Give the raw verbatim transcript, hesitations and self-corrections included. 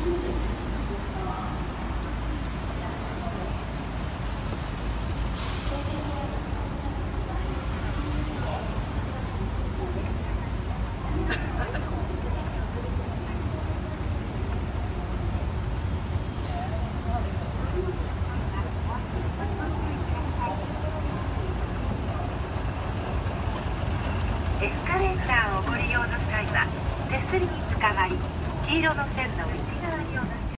エスカレーターをご利用の際は手すりにつかまり、黄色の線の内側にお乗り